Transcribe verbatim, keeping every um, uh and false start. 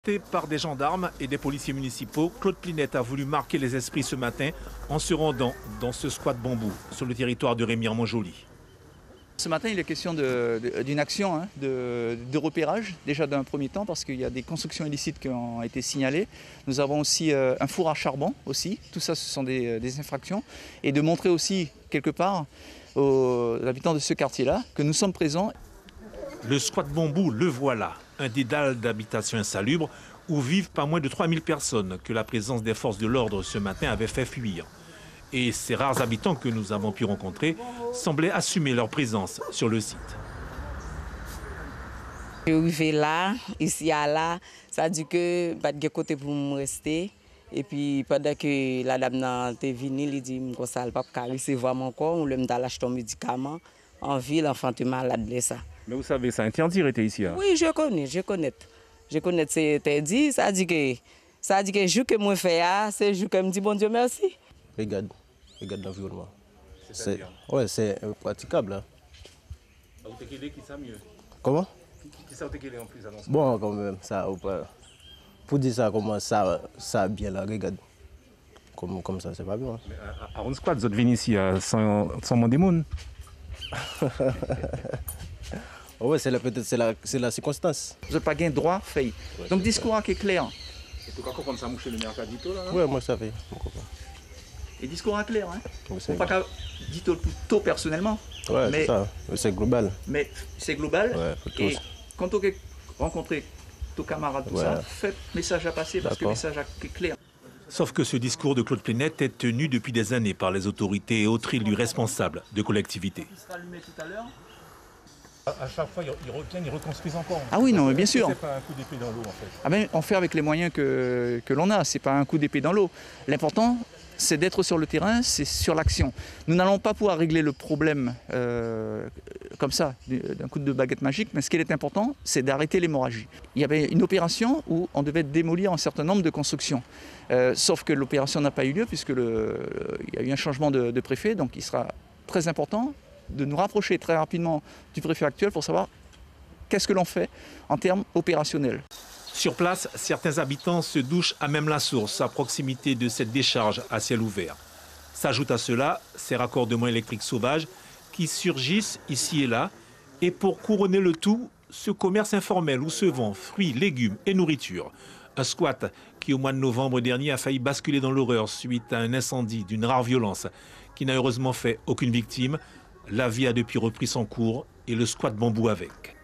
Par des gendarmes et des policiers municipaux, Claude Plinette a voulu marquer les esprits ce matin en se rendant dans ce squat bambou sur le territoire de Remire-Montjoly. Ce matin, il est question d'une action hein, de, de repérage, déjà d'un premier temps, parce qu'il y a des constructions illicites qui ont été signalées. Nous avons aussi euh, un four à charbon, aussi. Tout ça, ce sont des, des infractions. Et de montrer aussi, quelque part, aux habitants de ce quartier-là, que nous sommes présents. Le squat bambou, le voilà, un dédale d'habitations insalubres où vivent pas moins de trois mille personnes que la présence des forces de l'ordre ce matin avait fait fuir. Et ces rares habitants que nous avons pu rencontrer semblaient assumer leur présence sur le site. Je suis arrivé là, ici à là, ça dit que pas de côté pour me rester. Et puis pendant que la dame est venue, elle dit que ça ne va pas recevoir mon corps, on lui a acheté un médicament en ville, enfant est malade de ça. Mais vous savez, c'est interdit d'être ici. Hein? Oui, je connais, je connais. Je connais, c'est interdit. Ça dit que, ça dit que le jour que moi fais, c'est le jour que je me dis bon Dieu merci. Regarde, regarde l'environnement. C'est ouais, c'est praticable. Hein. Qui ça mieux? Comment? Qui ça en plus à Bon, quand même, ça, pour dire ça, comment ça, ça bien là, regarde. Comme, comme ça, c'est pas bien. Hein. Mais à, à on squat, vous êtes venu ici euh, sans, sans mon démon. Oui, c'est peut-être c'est la, la circonstance. Vous n'avez pas gain droit, fait. Ouais, donc, discours qui est clair. Et tu comprends ça, moucher le mercadito là? Oui, moi ça fait. Et discours à clair, hein? Oui, faut pas qu'à dire tout tôt personnellement. Oui, c'est ça. C'est global. Mais c'est global. Ouais, et quand vous rencontrez tous camarades, tout ouais. ça, faites message à passer parce que le message est clair. Sauf que ce discours de Claude Plinette est tenu depuis des années par les autorités et autres élus responsables de collectivités. Il sera allumé tout à l'heure. À chaque fois, ils reviennent, ils reconstruisent encore. Ah oui, non, mais bien sûr. C'est pas un coup d'épée dans l'eau, en fait. Ah ben, on fait avec les moyens que, que l'on a. C'est pas un coup d'épée dans l'eau. L'important, c'est d'être sur le terrain, c'est sur l'action. Nous n'allons pas pouvoir régler le problème euh, comme ça, d'un coup de baguette magique, mais ce qui est important, c'est d'arrêter l'hémorragie. Il y avait une opération où on devait démolir un certain nombre de constructions. Euh, sauf que l'opération n'a pas eu lieu, puisque le, il y a eu un changement de, de préfet, donc il sera très important de nous rapprocher très rapidement du préfet actuel pour savoir qu'est-ce que l'on fait en termes opérationnels. Sur place, certains habitants se douchent à même la source, à proximité de cette décharge à ciel ouvert. S'ajoutent à cela ces raccordements électriques sauvages qui surgissent ici et là. Et pour couronner le tout, ce commerce informel où se vend fruits, légumes et nourriture. Un squat qui, au mois de novembre dernier, a failli basculer dans l'horreur suite à un incendie d'une rare violence qui n'a heureusement fait aucune victime. La vie a depuis repris son cours et le squat bambou avec.